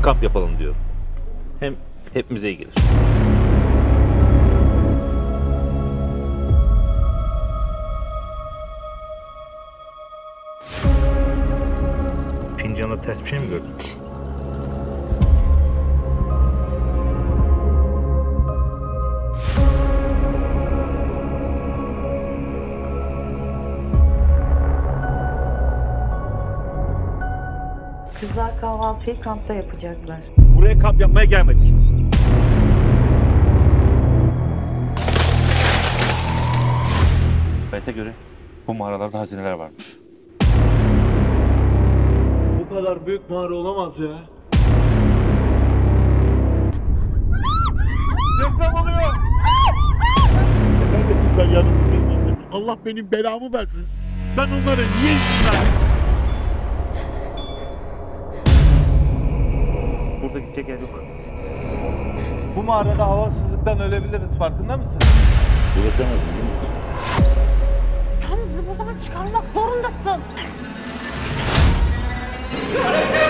kamp yapalım diyorum. Hem hepimize iyi gelir. Fincanla ters bir şey mi gördün? Kızlar kahvaltıyı kampta yapacaklar. Buraya kamp yapmaya gelmedik. Rivayete göre bu mağaralarda hazineler varmış. Bu kadar büyük mağara olamaz ya. Deprem oluyor. Nerede kızlar yanımızda değil? Allah benim belamı versin. Ben onlara niye izin verdim? Burada gidecek yer yok. Bu mağarada havasızlıktan ölebiliriz, farkında mısın? Ulaşamadım değil mi? Sen bizi buradan çıkarmak zorundasın. Hareket!